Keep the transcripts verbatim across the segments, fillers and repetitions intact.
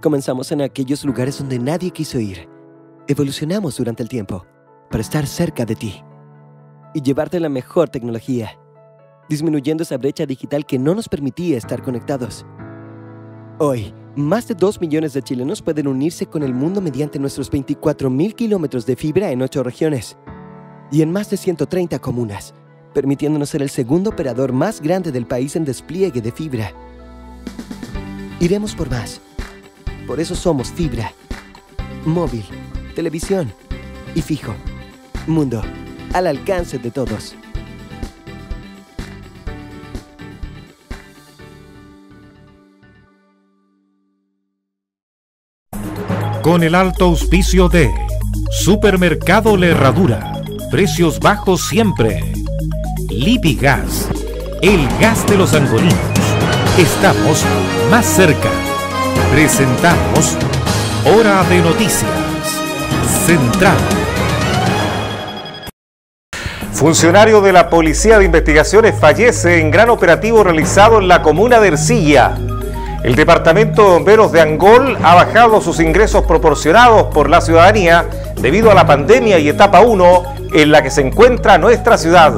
Comenzamos en aquellos lugares donde nadie quiso ir. Evolucionamos durante el tiempo para estar cerca de ti y llevarte la mejor tecnología, disminuyendo esa brecha digital que no nos permitía estar conectados. Hoy, más de dos millones de chilenos pueden unirse con el mundo mediante nuestros veinticuatro mil kilómetros de fibra en ocho regiones y en más de ciento treinta comunas, permitiéndonos ser el segundo operador más grande del país en despliegue de fibra. Iremos por más. Por eso somos fibra, móvil, televisión y fijo. Mundo al alcance de todos. Con el alto auspicio de Supermercado La Herradura, precios bajos siempre. Lipigas, el gas de los angolinos. Estamos más cerca. Presentamos Hora de Noticias Central. Funcionario de la Policía de Investigaciones fallece en gran operativo realizado en la comuna de Ercilla. El Departamento de Bomberos de Angol ha bajado sus ingresos proporcionados por la ciudadanía debido a la pandemia y etapa uno en la que se encuentra nuestra ciudad.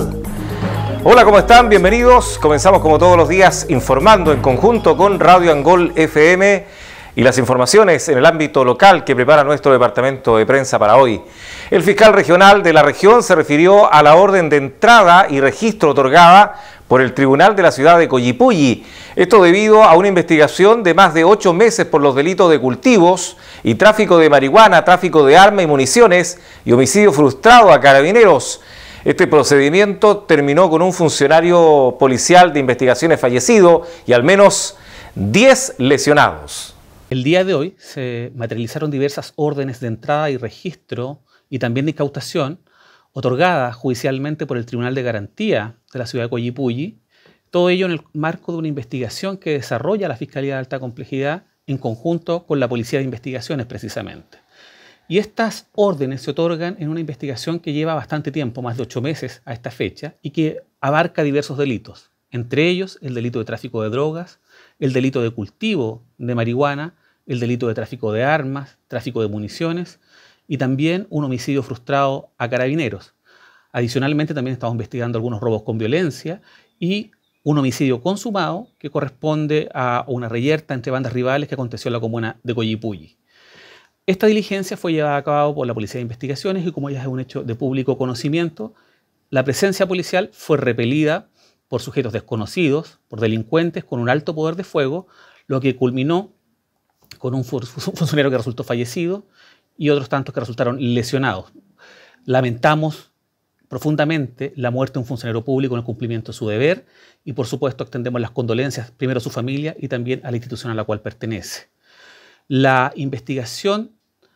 Hola, ¿cómo están? Bienvenidos. Comenzamos como todos los días informando en conjunto con Radio Angol F M y las informaciones en el ámbito local que prepara nuestro departamento de prensa para hoy. El fiscal regional de la región se refirió a la orden de entrada y registro otorgada por el Tribunal de la ciudad de Coyipulli. Esto debido a una investigación de más de ocho meses por los delitos de cultivos y tráfico de marihuana, tráfico de armas y municiones y homicidio frustrado a carabineros. Este procedimiento terminó con un funcionario policial de investigaciones fallecido y al menos diez lesionados. El día de hoy se materializaron diversas órdenes de entrada y registro y también de incautación otorgadas judicialmente por el Tribunal de Garantía de la ciudad de Coyipulli, todo ello en el marco de una investigación que desarrolla la Fiscalía de Alta Complejidad en conjunto con la Policía de Investigaciones precisamente. Y estas órdenes se otorgan en una investigación que lleva bastante tiempo, más de ocho meses a esta fecha, y que abarca diversos delitos, entre ellos el delito de tráfico de drogas, el delito de cultivo de marihuana, el delito de tráfico de armas, tráfico de municiones y también un homicidio frustrado a carabineros. Adicionalmente también estamos investigando algunos robos con violencia y un homicidio consumado que corresponde a una reyerta entre bandas rivales que aconteció en la comuna de Coyipulli. Esta diligencia fue llevada a cabo por la Policía de Investigaciones y como ya es un hecho de público conocimiento, la presencia policial fue repelida por sujetos desconocidos, por delincuentes con un alto poder de fuego, lo que culminó con un funcionario que resultó fallecido y otros tantos que resultaron lesionados. Lamentamos profundamente la muerte de un funcionario público en el cumplimiento de su deber y por supuesto extendemos las condolencias primero a su familia y también a la institución a la cual pertenece. La investigación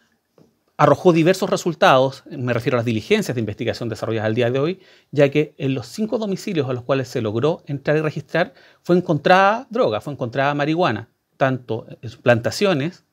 arrojó diversos resultados, me refiero a las diligencias de investigación desarrolladas al día de hoy, ya que en los cinco domicilios a los cuales se logró entrar y registrar fue encontrada droga, fue encontrada marihuana, tanto en plantaciones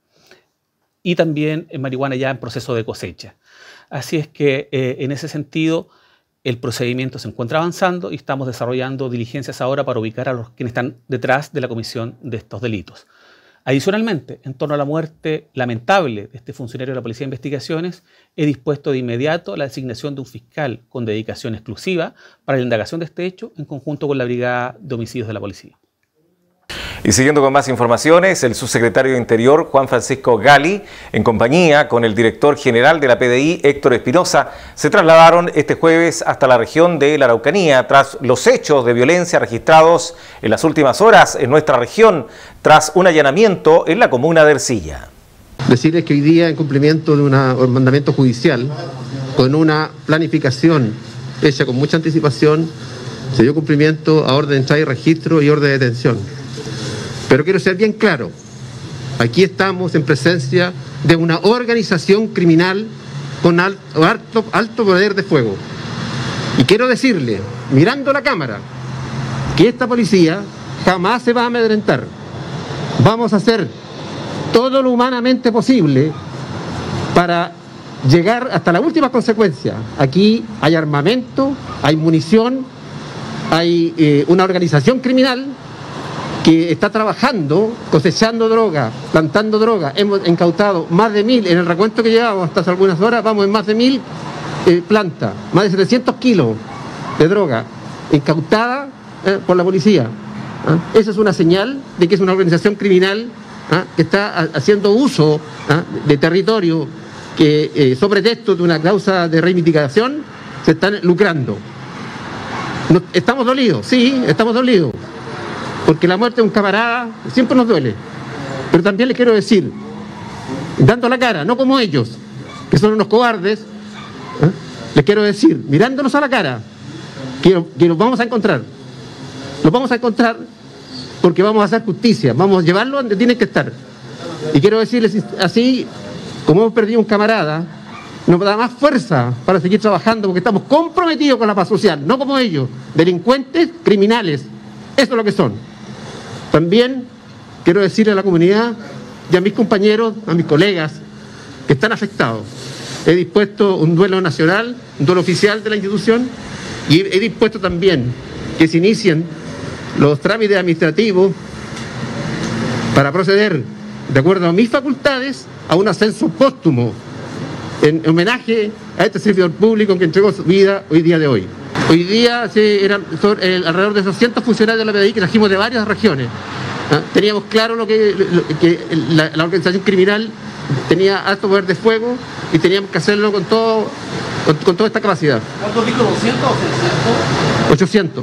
y también en marihuana ya en proceso de cosecha. Así es que eh, en ese sentido el procedimiento se encuentra avanzando y estamos desarrollando diligencias ahora para ubicar a los quienes están detrás de la comisión de estos delitos. Adicionalmente, en torno a la muerte lamentable de este funcionario de la Policía de Investigaciones, he dispuesto de inmediato la designación de un fiscal con dedicación exclusiva para la indagación de este hecho en conjunto con la Brigada de Homicidios de la Policía. Y siguiendo con más informaciones, el subsecretario de Interior, Juan Francisco Gali, en compañía con el director general de la P D I, Héctor Espinosa, se trasladaron este jueves hasta la región de la Araucanía tras los hechos de violencia registrados en las últimas horas en nuestra región, tras un allanamiento en la comuna de Ercilla. Decirles que hoy día, en cumplimiento de una, un mandamiento judicial, con una planificación hecha con mucha anticipación, se dio cumplimiento a orden de entrada y registro y orden de detención. Pero quiero ser bien claro, aquí estamos en presencia de una organización criminal con alto, alto, alto poder de fuego. Y quiero decirle, mirando la cámara, que esta policía jamás se va a amedrentar. Vamos a hacer todo lo humanamente posible para llegar hasta la última consecuencia. Aquí hay armamento, hay munición, hay eh, una organización criminal que está trabajando, cosechando droga, plantando droga. Hemos incautado más de mil, en el recuento que llevamos hasta hace algunas horas, vamos en más de mil eh, plantas, más de setecientos kilos de droga incautada eh, por la policía. ¿eh? Esa es una señal de que es una organización criminal ¿eh? que está haciendo uso ¿eh? de territorio que, eh, sobre pretexto de una causa de reivindicación, se están lucrando. No, estamos dolidos, sí, estamos dolidos. Porque la muerte de un camarada siempre nos duele. Pero también les quiero decir, dando la cara, no como ellos, que son unos cobardes, ¿eh? les quiero decir, mirándonos a la cara, que, que nos vamos a encontrar. Los vamos a encontrar porque vamos a hacer justicia, vamos a llevarlo donde tienen que estar. Y quiero decirles así, como hemos perdido un camarada, nos da más fuerza para seguir trabajando porque estamos comprometidos con la paz social, no como ellos, delincuentes, criminales. Eso es lo que son. También quiero decirle a la comunidad y a mis compañeros, a mis colegas que están afectados. He dispuesto un duelo nacional, un duelo oficial de la institución y he dispuesto también que se inicien los trámites administrativos para proceder, de acuerdo a mis facultades, a un ascenso póstumo en homenaje a este servidor público que entregó su vida hoy día de hoy. Hoy día se eran son, eh, alrededor de doscientos funcionarios de la P D I que trajimos de varias regiones. ¿Ah? Teníamos claro lo que, lo, que la, la organización criminal tenía alto poder de fuego y teníamos que hacerlo con todo con, con toda esta capacidad. ¿Cuántos dijo? ¿doscientos o seiscientos? ochocientos.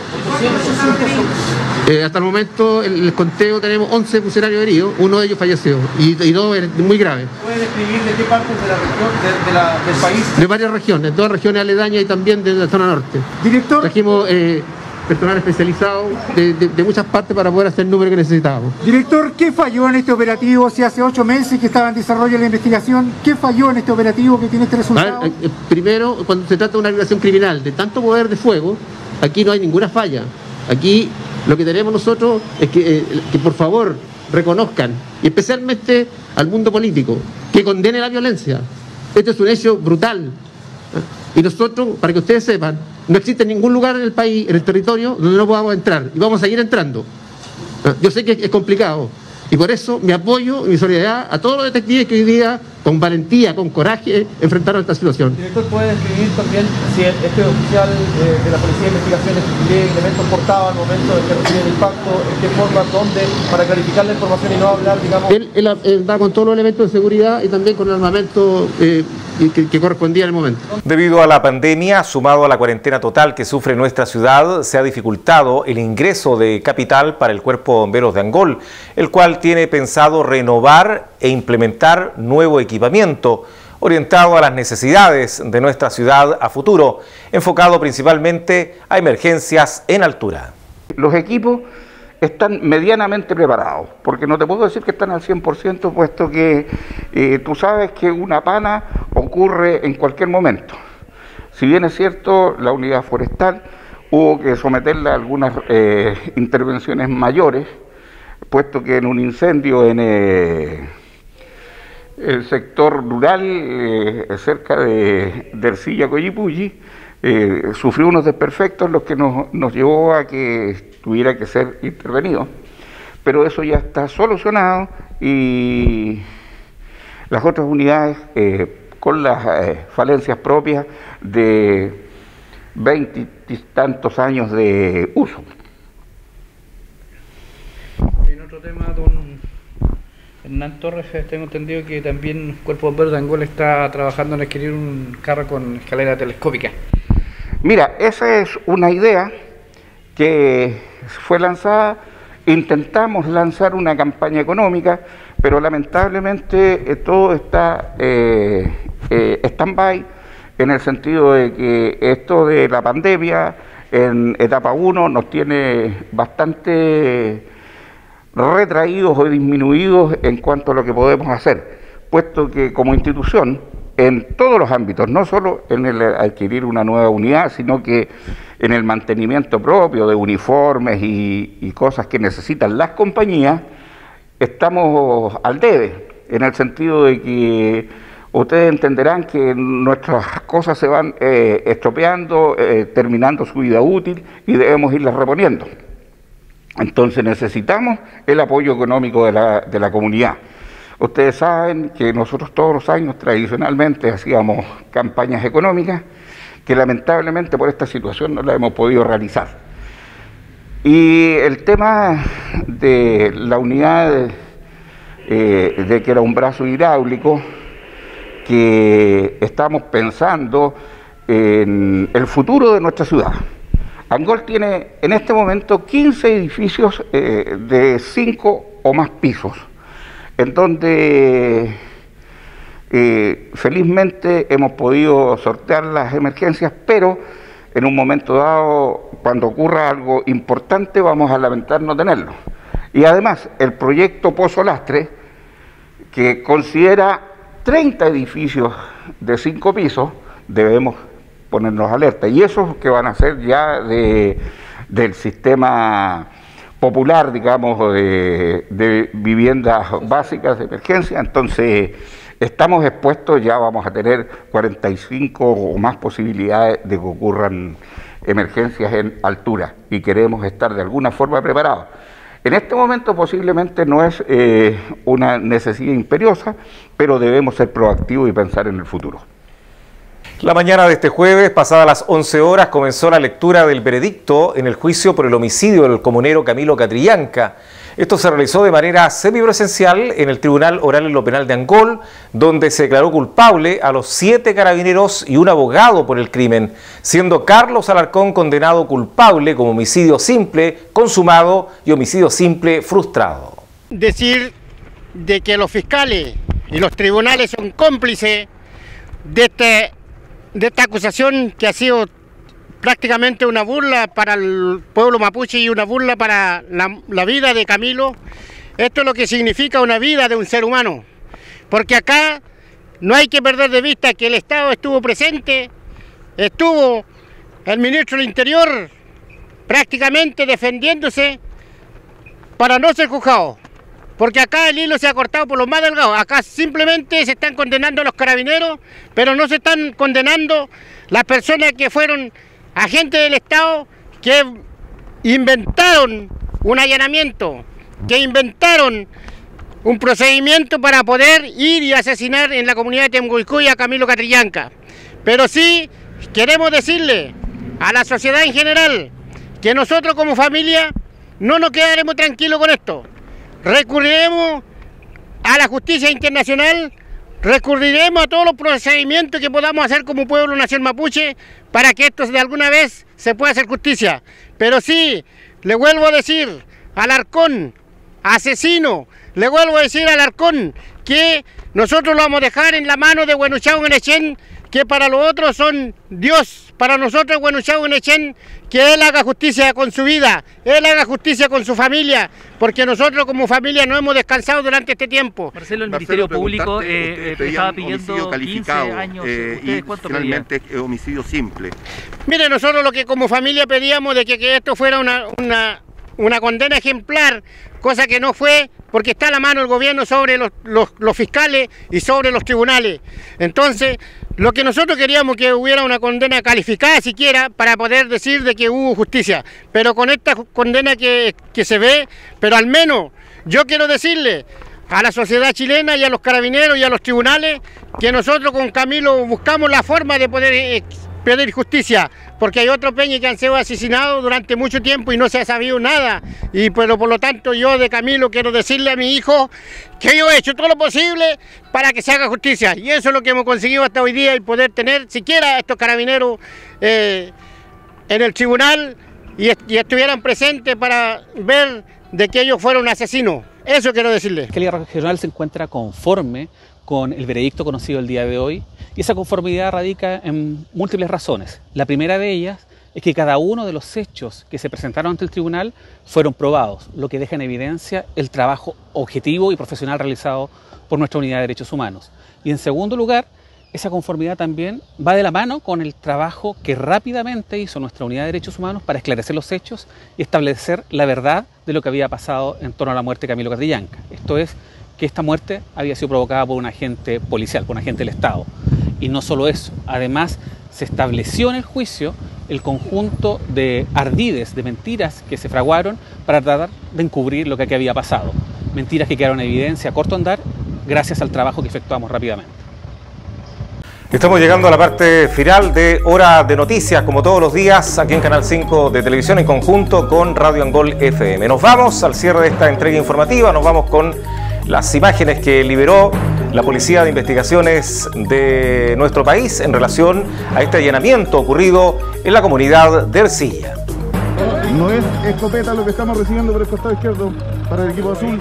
Eh, hasta el momento, el, el conteo, tenemos once funcionarios heridos, uno de ellos falleció y, y dos muy graves. ¿Puede describir de qué partes de la región, de, de la, del país? De varias regiones, dos regiones aledañas y también de la zona norte. Director. Trajimos eh, personal especializado de, de, de muchas partes para poder hacer el número que necesitábamos. Director, ¿qué falló en este operativo? Si hace ocho meses que estaba en desarrollo la investigación, ¿qué falló en este operativo que tiene este resultado? Ver, eh, primero, cuando se trata de una organización criminal de tanto poder de fuego, aquí no hay ninguna falla. Aquí lo que tenemos nosotros es que, eh, que por favor reconozcan, y especialmente al mundo político, que condene la violencia. Este es un hecho brutal. ¿eh? Y nosotros, para que ustedes sepan, no existe ningún lugar en el país, en el territorio, donde no podamos entrar. Y vamos a seguir entrando. ¿eh? Yo sé que es complicado. Y por eso mi apoyo y mi solidaridad a todos los detectives que hoy día, con valentía, con coraje, enfrentaron esta situación. Director, ¿puede describir también si este oficial eh, de la Policía de Investigaciones, qué elementos portaba al momento de que recibe el impacto, en qué forma, dónde, para clarificar la información y no hablar, digamos? Él, él, él va con todos los elementos de seguridad y también con el armamento eh, que, que correspondía en el momento. Debido a la pandemia, sumado a la cuarentena total que sufre nuestra ciudad, se ha dificultado el ingreso de capital para el Cuerpo de Bomberos de Angol, el cual tiene pensado renovar e implementar nuevo equipamiento orientado a las necesidades de nuestra ciudad a futuro, enfocado principalmente a emergencias en altura. Los equipos están medianamente preparados, porque no te puedo decir que están al cien por ciento, puesto que eh, tú sabes que una pana ocurre en cualquier momento. Si bien es cierto, la unidad forestal hubo que someterla a algunas eh, intervenciones mayores, puesto que en un incendio en eh, el sector rural, eh, cerca de, de Ercilla, Coyipulli, eh, sufrió unos desperfectos, los que nos, nos llevó a que tuviera que ser intervenido. Pero eso ya está solucionado y las otras unidades, eh, con las eh, falencias propias de veinte y tantos años de uso. En otro tema, don Hernán Torres, tengo entendido que también el Cuerpo de Bomberos de Angol está trabajando en adquirir un carro con escalera telescópica. Mira, esa es una idea que fue lanzada. Intentamos lanzar una campaña económica, pero lamentablemente eh, todo está eh, eh, stand-by, en el sentido de que esto de la pandemia en etapa uno nos tiene bastante retraídos o disminuidos en cuanto a lo que podemos hacer, puesto que como institución, en todos los ámbitos, no solo en el adquirir una nueva unidad, sino que en el mantenimiento propio de uniformes y, y cosas que necesitan las compañías, estamos al debe, en el sentido de que ustedes entenderán que nuestras cosas se van eh, estropeando, eh, terminando su vida útil y debemos irlas reponiendo. Entonces necesitamos el apoyo económico de la, de la comunidad. Ustedes saben que nosotros todos los años tradicionalmente hacíamos campañas económicas que lamentablemente por esta situación no las hemos podido realizar. Y el tema de la unidad de, eh, de que era un brazo hidráulico, que estamos pensando en el futuro de nuestra ciudad. Angol tiene en este momento quince edificios eh, de cinco o más pisos, en donde eh, felizmente hemos podido sortear las emergencias, pero en un momento dado, cuando ocurra algo importante, vamos a lamentar no tenerlo. Y además, el proyecto Pozo Lastre, que considera treinta edificios de cinco pisos, debemos ponernos alerta. Y esos que van a ser ya de, del sistema popular, digamos, de, de viviendas básicas de emergencia. Entonces, estamos expuestos, ya vamos a tener cuarenta y cinco o más posibilidades de que ocurran emergencias en altura y queremos estar de alguna forma preparados. En este momento posiblemente no es eh, una necesidad imperiosa, pero debemos ser proactivos y pensar en el futuro. La mañana de este jueves, pasadas las once horas, comenzó la lectura del veredicto en el juicio por el homicidio del comunero Camilo Catrillanca. Esto se realizó de manera semipresencial en el Tribunal Oral en lo Penal de Angol, donde se declaró culpable a los siete carabineros y un abogado por el crimen, siendo Carlos Alarcón condenado culpable como homicidio simple consumado y homicidio simple frustrado. Decir de que los fiscales y los tribunales son cómplices de, este, de esta acusación que ha sido prácticamente una burla para el pueblo mapuche y una burla para la, la vida de Camilo. Esto es lo que significa una vida de un ser humano, porque acá no hay que perder de vista que el Estado estuvo presente, estuvo el ministro del Interior prácticamente defendiéndose para no ser juzgado, porque acá el hilo se ha cortado por los más delgados. Acá simplemente se están condenando a los carabineros, pero no se están condenando las personas que fueron agentes del Estado, que inventaron un allanamiento, que inventaron un procedimiento para poder ir y asesinar en la comunidad de Temucuicui a Camilo Catrillanca. Pero sí queremos decirle a la sociedad en general que nosotros como familia no nos quedaremos tranquilos con esto. Recurriremos a la justicia internacional, recurriremos a todos los procedimientos que podamos hacer como pueblo nación mapuche para que esto de alguna vez se pueda hacer justicia. Pero sí, le vuelvo a decir al Alarcón, asesino, le vuelvo a decir al Alarcón que nosotros lo vamos a dejar en la mano de Huenuchao Guenechén, que para los otros son Dios, para nosotros Huenuchao Guenechén, que él haga justicia con su vida, él haga justicia con su familia, porque nosotros como familia no hemos descansado durante este tiempo. Marcelo, el Ministerio Público eh, estaba pidiendo quince años, eh, ¿ustedes y cuánto finalmente pedían? homicidio simple. Mire, nosotros lo que como familia pedíamos de que, que esto fuera una, una, una condena ejemplar, cosa que no fue, porque está a la mano el gobierno sobre los, los, los fiscales y sobre los tribunales. Entonces, lo que nosotros queríamos que hubiera una condena calificada siquiera para poder decir de que hubo justicia, pero con esta condena que, que se ve, pero al menos yo quiero decirle a la sociedad chilena y a los carabineros y a los tribunales que nosotros con Camilo buscamos la forma de poder eh, pedir justicia, porque hay otros peñas que han sido asesinados durante mucho tiempo y no se ha sabido nada, y pero por lo tanto yo de Camilo quiero decirle a mi hijo que yo he hecho todo lo posible para que se haga justicia, y eso es lo que hemos conseguido hasta hoy día, y poder tener siquiera a estos carabineros eh, en el tribunal y, y estuvieran presentes para ver de que ellos fueron asesinos. Eso quiero decirle. La Fiscalía Regional se encuentra conforme con el veredicto conocido el día de hoy, y esa conformidad radica en múltiples razones. La primera de ellas es que cada uno de los hechos que se presentaron ante el tribunal fueron probados, lo que deja en evidencia el trabajo objetivo y profesional realizado por nuestra Unidad de Derechos Humanos. Y en segundo lugar, esa conformidad también va de la mano con el trabajo que rápidamente hizo nuestra Unidad de Derechos Humanos para esclarecer los hechos y establecer la verdad de lo que había pasado en torno a la muerte de Camilo Catrillanca. Esto es, que esta muerte había sido provocada por un agente policial, por un agente del Estado. Y no solo eso, además se estableció en el juicio el conjunto de ardides, de mentiras que se fraguaron para tratar de encubrir lo que aquí había pasado. Mentiras que quedaron en evidencia a corto andar gracias al trabajo que efectuamos rápidamente. Estamos llegando a la parte final de Hora de Noticias, como todos los días, aquí en Canal cinco de Televisión, en conjunto con Radio Angol F M. Nos vamos al cierre de esta entrega informativa, nos vamos con las imágenes que liberó la Policía de Investigaciones de nuestro país en relación a este allanamiento ocurrido en la comunidad de Ercilla. No es escopeta lo que estamos recibiendo por el costado izquierdo para el equipo azul.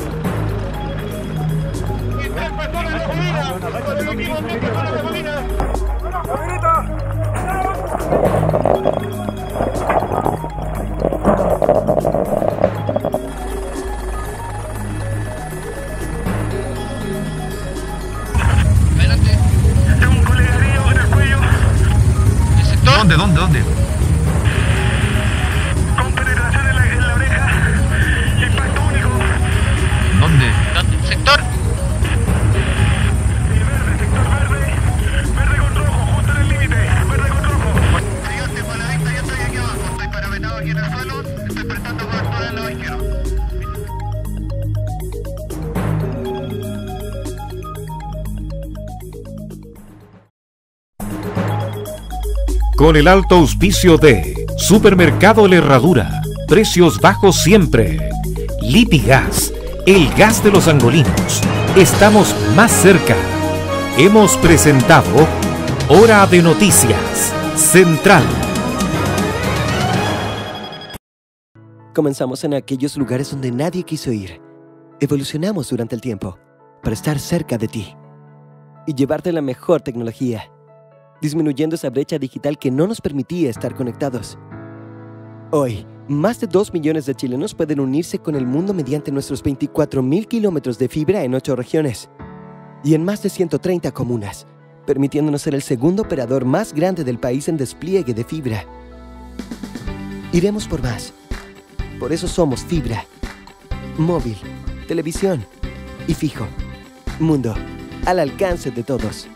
¿Dónde, dónde, dónde? Con penetración en la, en la oreja, impacto único. ¿Dónde? ¿Dónde? ¿Sector? Sí, verde, sector verde, verde con rojo, justo en el límite, verde con rojo. Señor, tengo la vista, yo estoy aquí abajo, estoy paramentado aquí en el suelo, estoy prestando cobertura del lado izquierdo. Con el alto auspicio de Supermercado La Herradura, precios bajos siempre. Lipigas, el gas de los angolinos. Estamos más cerca. Hemos presentado Hora de Noticias Central. Comenzamos en aquellos lugares donde nadie quiso ir. Evolucionamos durante el tiempo para estar cerca de ti y llevarte la mejor tecnología, disminuyendo esa brecha digital que no nos permitía estar conectados. Hoy, más de dos millones de chilenos pueden unirse con el mundo mediante nuestros veinticuatro mil kilómetros de fibra en ocho regiones y en más de ciento treinta comunas, permitiéndonos ser el segundo operador más grande del país en despliegue de fibra. Iremos por más. Por eso somos fibra, móvil, televisión y fijo. Mundo al alcance de todos.